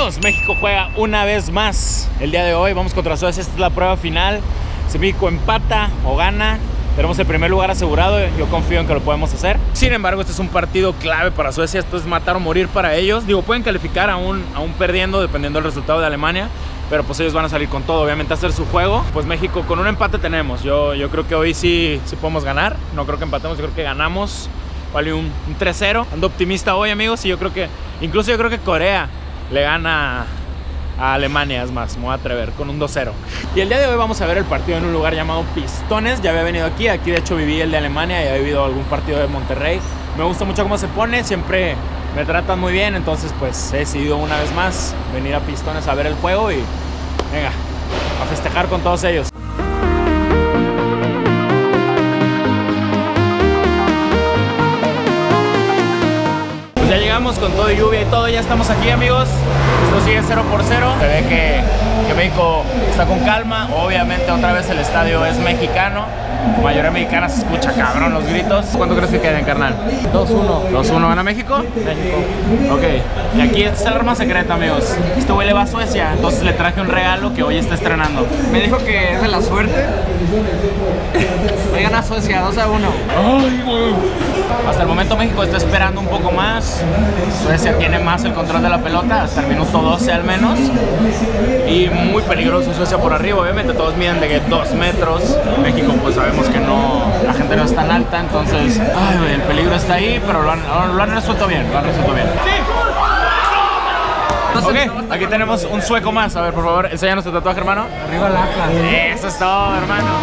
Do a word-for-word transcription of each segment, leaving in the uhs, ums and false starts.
Amigos, México juega una vez más el día de hoy. Vamos contra Suecia, esta es la prueba final. Si México empata o gana, tenemos el primer lugar asegurado. Yo confío en que lo podemos hacer. Sin embargo, este es un partido clave para Suecia. Esto es matar o morir para ellos. Digo, pueden calificar aún, aún perdiendo dependiendo del resultado de Alemania, pero pues ellos van a salir con todo, obviamente a hacer su juego. Pues México con un empate tenemos. Yo, yo creo que hoy sí, sí podemos ganar. No creo que empatemos, yo creo que ganamos. Vale un, un tres cero. Ando optimista hoy, amigos, y yo creo que incluso yo creo que Corea le gana a Alemania, es más, me voy a atrever, con un dos cero. Y el día de hoy vamos a ver el partido en un lugar llamado Pistones. Ya había venido aquí, aquí de hecho viví el de Alemania y había vivido algún partido de Monterrey. Me gusta mucho cómo se pone, siempre me tratan muy bien, entonces pues he decidido una vez más venir a Pistones a ver el juego y venga, a festejar con todos ellos. Ya llegamos con todo lluvia y todo, ya estamos aquí, amigos. Esto sigue cero por cero. Se ve que, que México está con calma. Obviamente otra vez el estadio es mexicano. La mayoría mexicana, se escucha cabrón los gritos. ¿Cuánto crees que queden, carnal? dos uno. ¿dos uno van a México? México. Ok. Y aquí es el arma secreta, amigos. Este güey le va a Suecia, entonces le traje un regalo que hoy está estrenando. Me dijo que es de la suerte. Hoy gana Suecia dos a uno. Ay, güey. Hasta el momento México está esperando un poco más. Suecia tiene más el control de la pelota, hasta el minuto doce al menos. Y muy peligroso Suecia por arriba, obviamente todos miden de que dos metros. México pues sabemos que no, la gente no es tan alta, entonces ay, güey, el peligro está ahí, pero lo han, lo han resuelto bien, lo han resuelto bien. Ok, aquí tenemos un sueco más. A ver, por favor, enséñanos tu tatuaje, hermano. Arriba el Atlas. Eso es todo, hermano.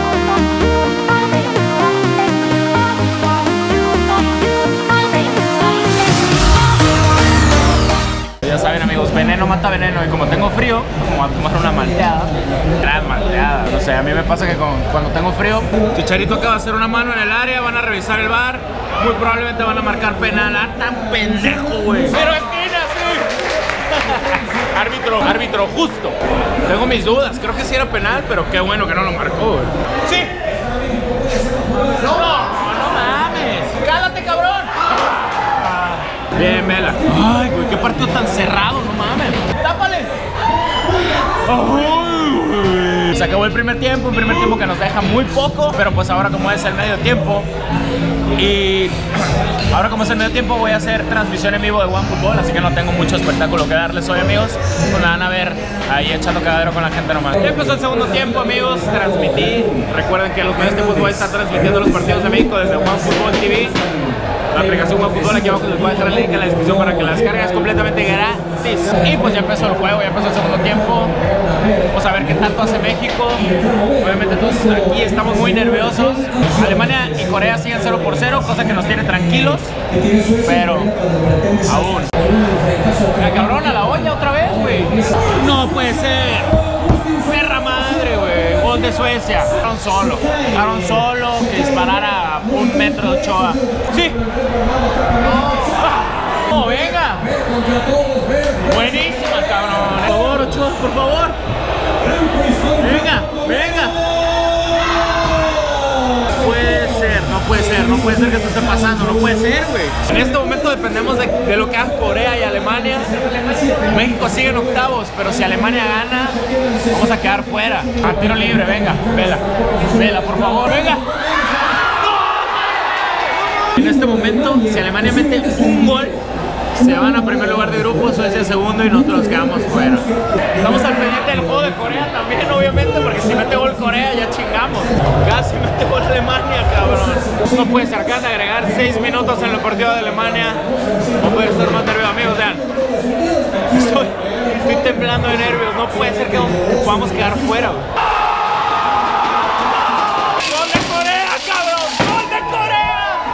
Ya saben, amigos, veneno mata veneno. Y como tengo frío, como voy a tomar una malteada. Gran malteada. O sea, a mí me pasa que con, cuando tengo frío, Chicharito acaba de hacer una mano en el área, van a revisar el bar, muy probablemente van a marcar penal. ¡Ah, tan pendejo, güey! Pero esquina, sí. Árbitro, árbitro justo. Tengo mis dudas, creo que sí era penal, pero qué bueno que no lo marcó, güey. ¡Sí! ¡No, no, no mames! ¡Cállate, cabrón! Bien, Mela. Ay, güey, qué partido tan cerrado, no mames. ¡Tápale! Ay, se acabó el primer tiempo, un primer tiempo que nos deja muy poco, pero pues ahora como es el medio tiempo y ahora como es el medio tiempo voy a hacer transmisión en vivo de OneFootball, así que no tengo mucho espectáculo que darles hoy, amigos. Pues me van a ver ahí echando cagadero con la gente nomás. Ya empezó el segundo tiempo, amigos, transmití. Recuerden que en los medios tiempos voy a estar transmitiendo los partidos de México desde OneFootball T V. La aplicación OneFootball, aquí abajo les voy a dejar el link en la descripción para que la descargues, completamente gratis. Y pues ya empezó el juego, ya empezó el segundo tiempo. Vamos a ver qué tanto hace México. Obviamente todos aquí estamos muy nerviosos. Alemania y Corea siguen cero por cero, cosa que nos tiene tranquilos. Pero aún. La cabrona, la olla otra vez, güey. No puede ser. Perra madre, güey. Gol de Suecia. Aaron Solo. Aaron Solo que disparara a un metro de Ochoa. ¡Sí! ¡No, venga! Buenísima, cabrón. Por favor, Ochoa, por favor. Venga, venga. No puede ser, no puede ser, no puede ser que esto esté pasando, no puede ser, güey. En este momento dependemos de, de lo que hagan Corea y Alemania. México sigue en octavos, pero si Alemania gana, vamos a quedar fuera. A tiro libre, venga, vela, vela, por favor, venga. En este momento, si Alemania mete un gol, se van a primer lugar de grupo, Suecia segundo y nosotros quedamos fuera. Estamos al pendiente del juego de Corea también, obviamente, porque si mete gol Corea ya chingamos. Casi mete gol Alemania, cabrón. No puede ser, acaban de agregar seis minutos en el partido de Alemania. No puede estar más nervioso, amigos, vean. Estoy, estoy temblando de nervios, no puede ser que podamos quedar fuera. ¡Gol de Corea, cabrón! ¡Gol de Corea!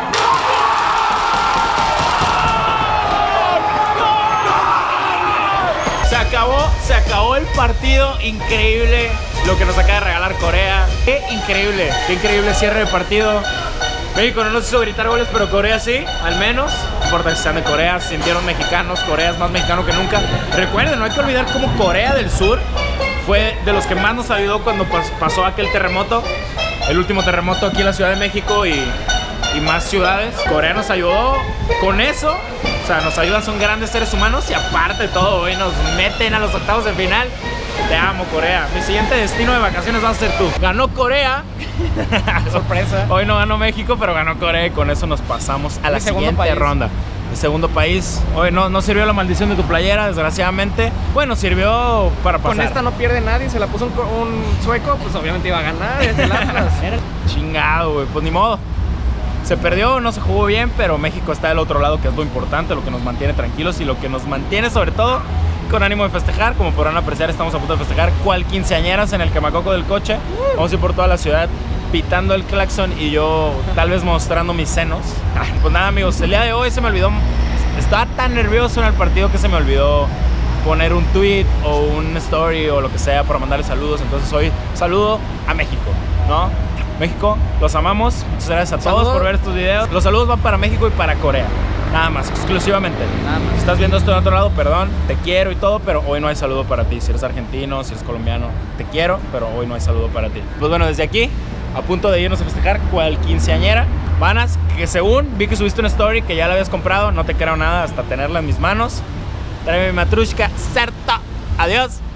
Se acabó, se acabó el partido, increíble lo que nos acaba de regalar Corea. Qué increíble, qué increíble cierre de partido. México no nos hizo gritar goles, pero Corea sí, al menos. No importa si sean de Corea, se sintieron mexicanos, Corea es más mexicano que nunca. Recuerden, no hay que olvidar cómo Corea del Sur fue de los que más nos ayudó cuando pasó aquel terremoto. El último terremoto aquí en la Ciudad de México y, y más ciudades. Corea nos ayudó con eso. sea, nos ayudan, son grandes seres humanos y aparte de todo, hoy nos meten a los octavos de final. Te amo, Corea. Mi siguiente destino de vacaciones va a ser tú. Ganó Corea. Sorpresa. Hoy no ganó México, pero ganó Corea y con eso nos pasamos a la Mi segundo siguiente país. ronda. El segundo país. Hoy no, no sirvió la maldición de tu playera, desgraciadamente. Bueno, sirvió para pasar. Con esta no pierde nadie, se la puso un, un sueco, pues obviamente iba a ganar, es el Atlas. Chingado, güey. Pues ni modo. Se perdió, no se jugó bien, pero México está del otro lado, que es lo importante, lo que nos mantiene tranquilos y lo que nos mantiene sobre todo con ánimo de festejar. Como podrán apreciar, estamos a punto de festejar cual quinceañeras en el quemacoco del coche. Vamos a ir por toda la ciudad pitando el claxon y yo tal vez mostrando mis senos. Pues nada, amigos, el día de hoy se me olvidó, estaba tan nervioso en el partido que se me olvidó poner un tweet o un story o lo que sea para mandarles saludos. Entonces hoy saludo a México, ¿no? México, los amamos. Muchas gracias a todos Saludos. por ver estos videos. Los saludos van para México y para Corea. Nada más, exclusivamente. Nada más. Si estás viendo esto de otro lado, perdón, te quiero y todo, pero hoy no hay saludo para ti. Si eres argentino, si eres colombiano, te quiero, pero hoy no hay saludo para ti. Pues bueno, desde aquí, a punto de irnos a festejar cual quinceañera. Vanas, que según vi que subiste una story que ya la habías comprado, no te creo nada hasta tenerla en mis manos. Tráeme mi matrushka, certa. Adiós.